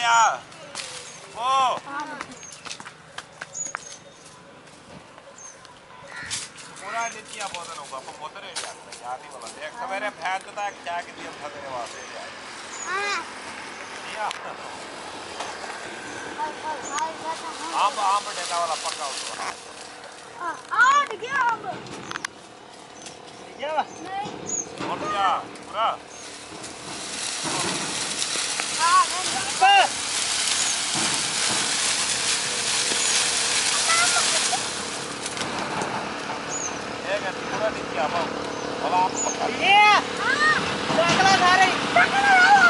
या ओ पूरा नीचे आ बहुत लोग अपन मोटर है यार नहीं बोला देख सवेरे फैन तो था क्या कि दिया था तेरे वास्ते यार हां या आम डेटा वाला पक्का उसको आ गया आम गया नहीं और क्या पूरा हां बस ये मैं पूरा नीचे आ पाऊं वाला आम पक्का ये हां टकला खा रही टकला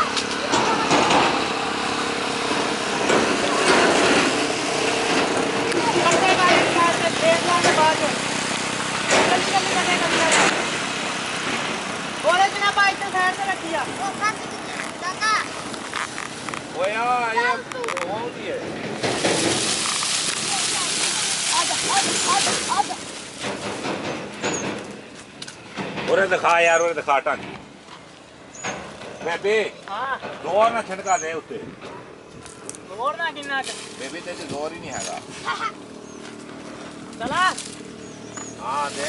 ओरे दिखा यार ओरे दिखा टांगी बेबी हां जोर ना छटका दे उसे जोर ना किन्ना बेबी तेरे जोर ही नहीं हैगा चला हां दे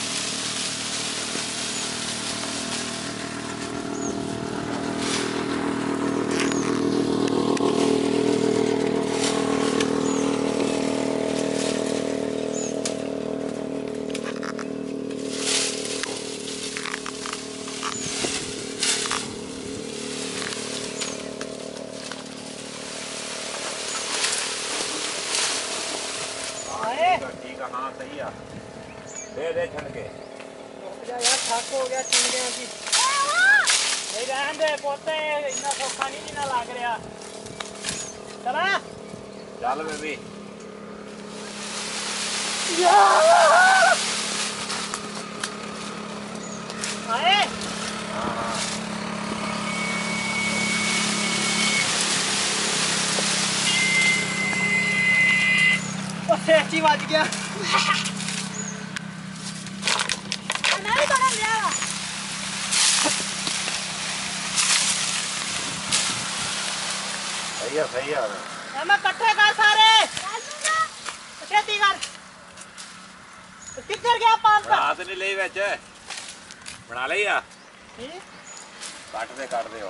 हाँ सही है दे छनके यार थक हो गया छनके की नहीं रहन दे पोते इतना सौखा नहीं ना लग रहा चला चल बेबी आए हाँ सेची बच गया मैं भी बड़ा लिया सही है मैं इकट्ठे कर सारे खेती कर किधर गया पान का हाथ नहीं ले विच बना लिया कट दे हो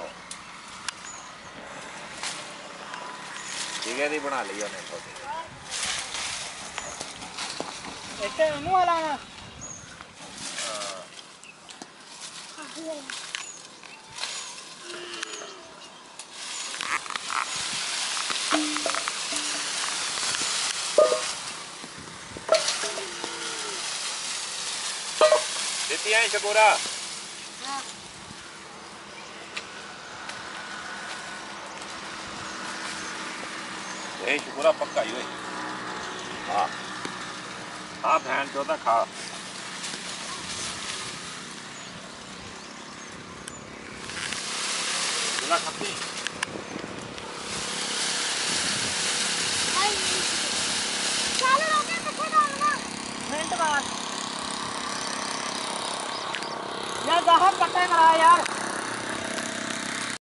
ठीक है दी बना ली ਉਹਨੇ छोटी ਇੱਥੇ ਨੂੰ ਹਲਾਣਾ ਦਿੱਤੀ ਐ ਸ਼ਕੂਰਾ ਹਾਂ ਇਹ ਸ਼ਕੂਰਾ ਪੱਕਾ ਹੀ ਓਏ ਹਾਂ हाँ बहन चौथा खा खती